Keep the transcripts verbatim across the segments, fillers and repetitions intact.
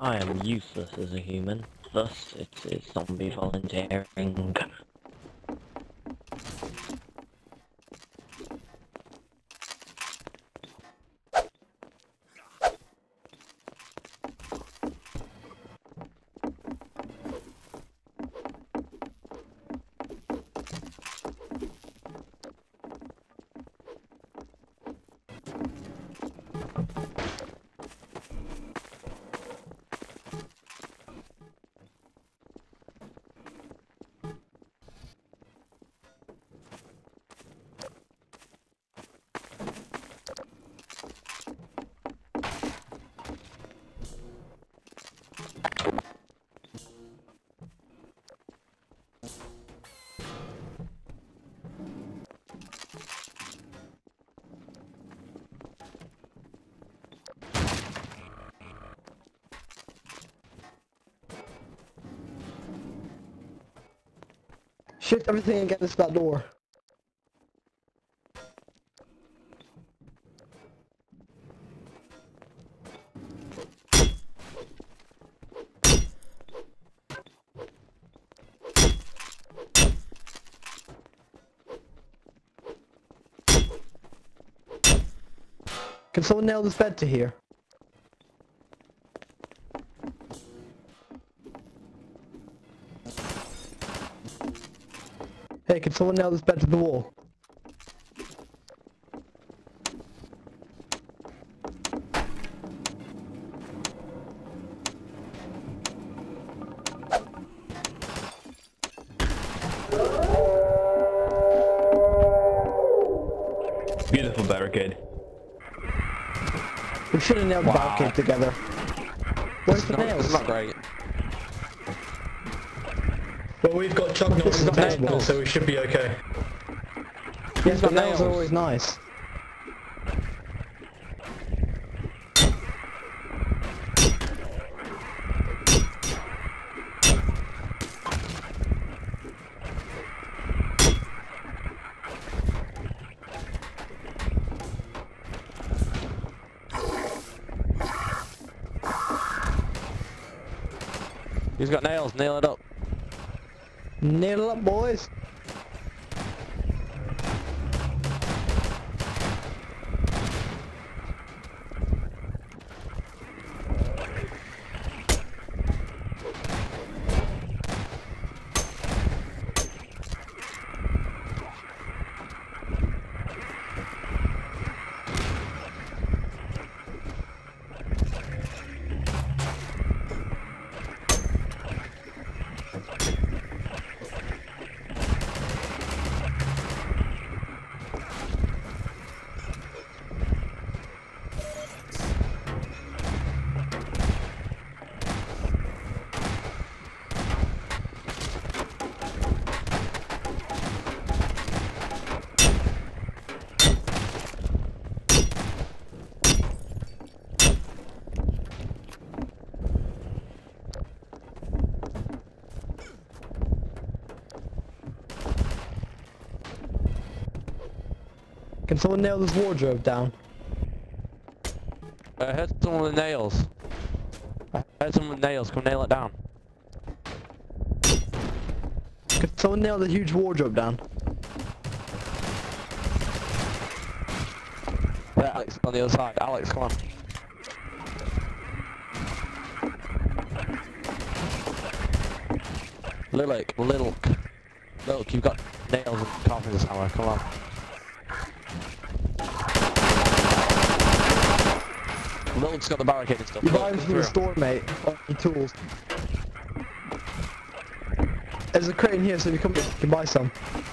I am useless as a human, thus it is zombie volunteering. Shift everything against that door. Can someone nail this bed to here? Hey, can someone nail this bed to the wall? Beautiful barricade. We should have nailed Wow. the barricade together. Where's the No, nails? it's not great. Well, we've got chocolate This on is the not table, nails. so we should be okay. Yes, got but nails are nails? always nice. He's got nails, nail it up. Nail it up, boys. Can someone nail this wardrobe down? I heard someone with nails. I heard someone with nails, come nail it down. Can someone nail the huge wardrobe down? Yeah, Alex, on the other side. Alex, come on. Lilac, Lilac. Look, you've got nails and carpenter's hammer, come on. Lil's got the barricade and stuff. You Look, buy them come from the through. store, mate. Or any tools. There's a crate in here, so if you come, you can buy some.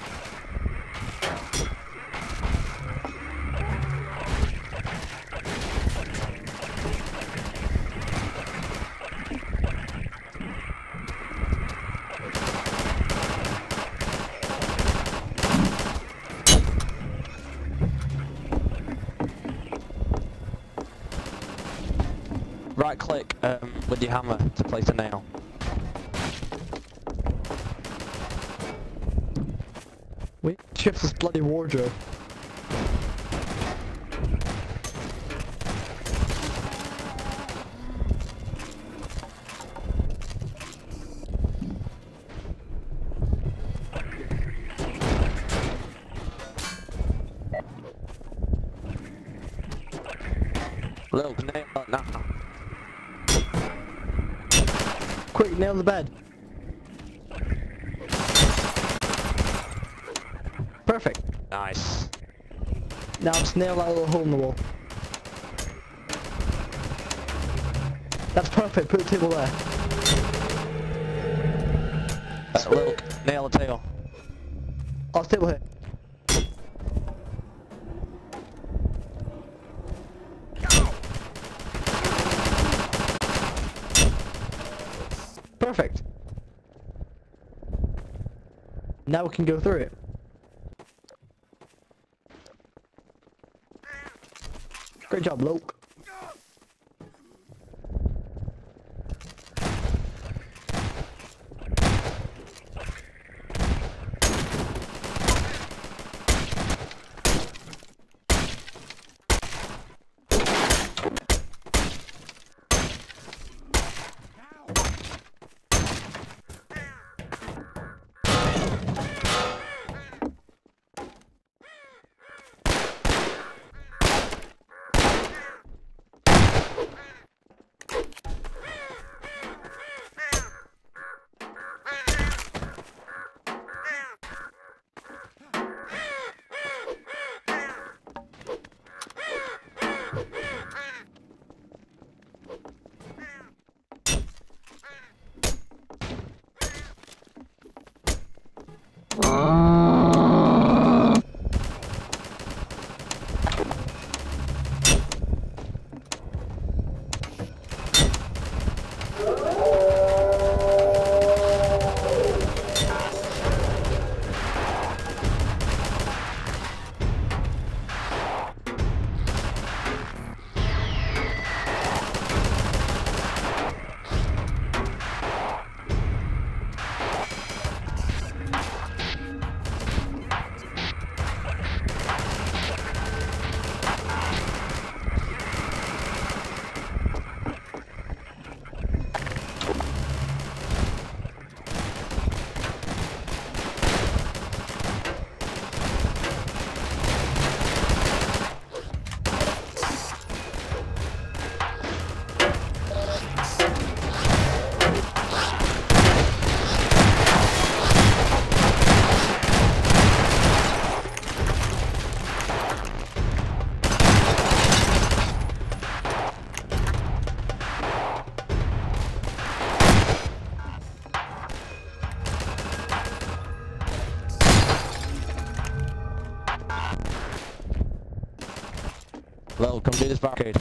Right click um, with your hammer to place a nail. We shift this bloody wardrobe. Luke, nail it now. Quick, nail the bed. Perfect. Nice. Now just nail that little hole in the wall. That's perfect, put the table there. Uh, Luke, nail the tail. Oh, table here. Perfect. Now we can go through it. Great job, Luke. Luke, come do this barricade.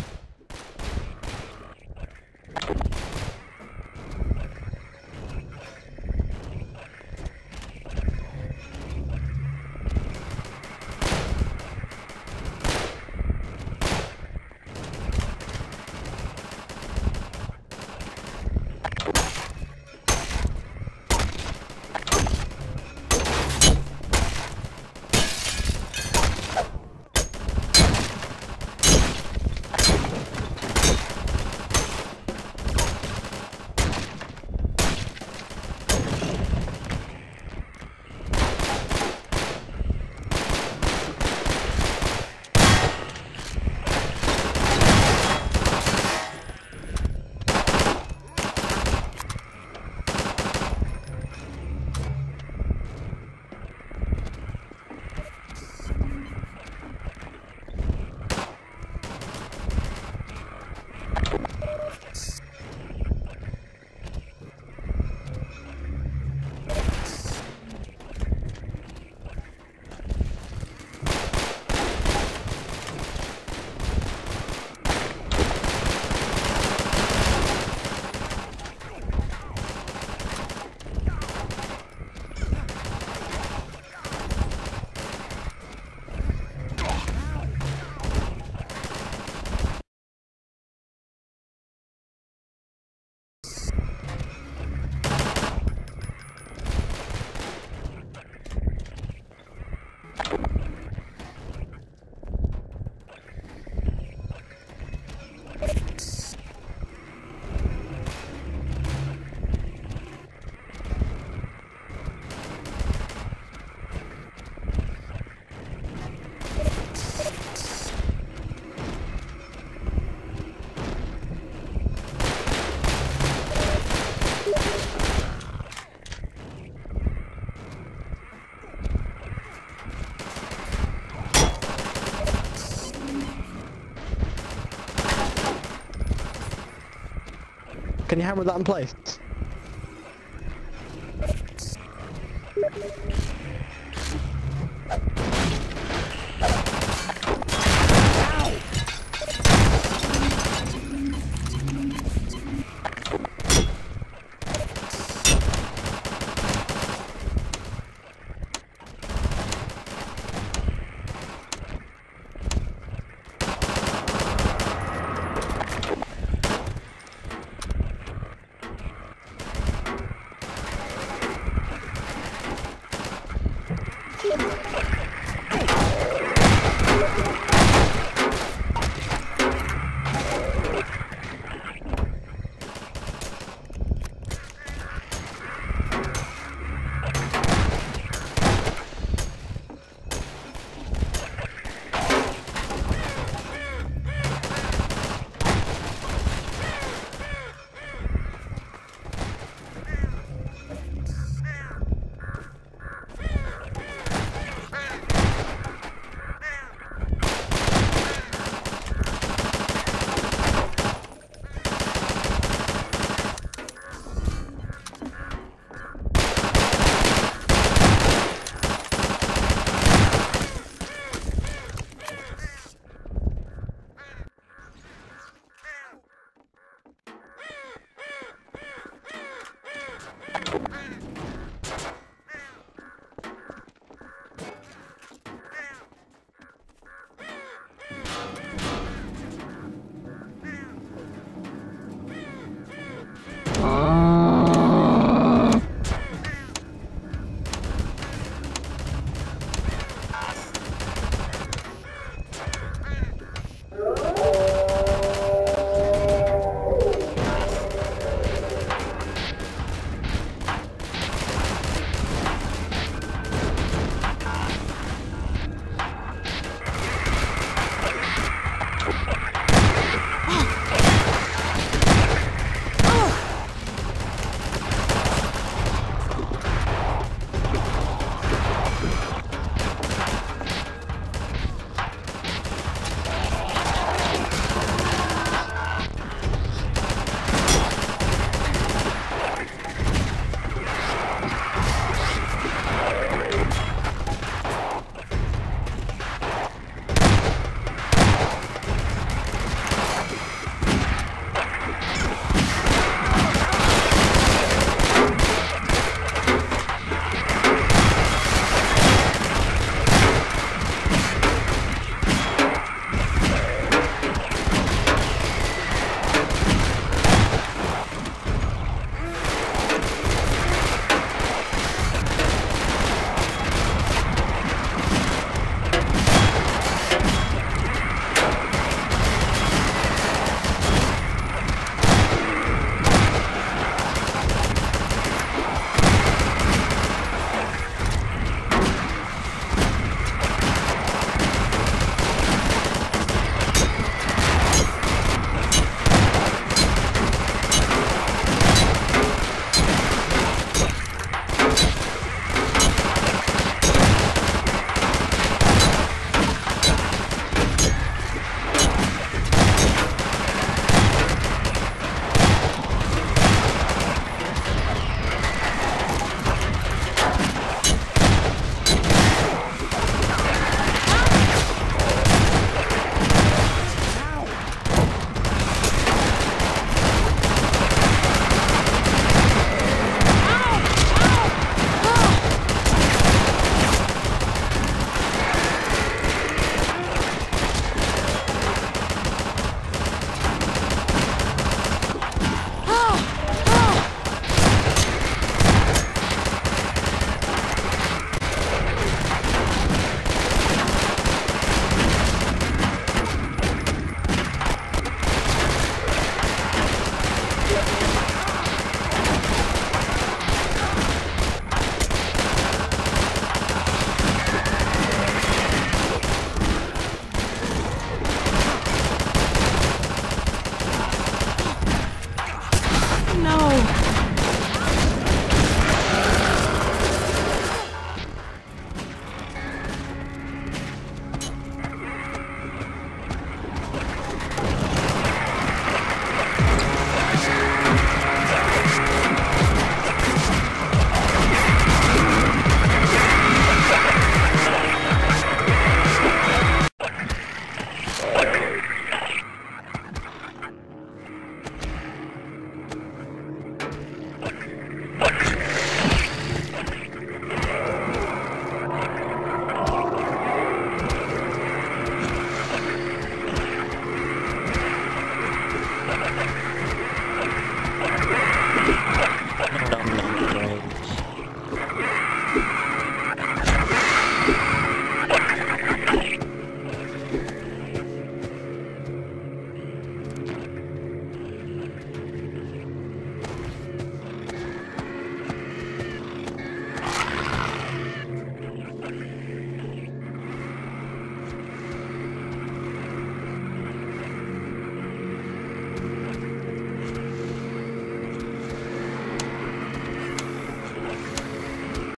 Can you hammer that in place?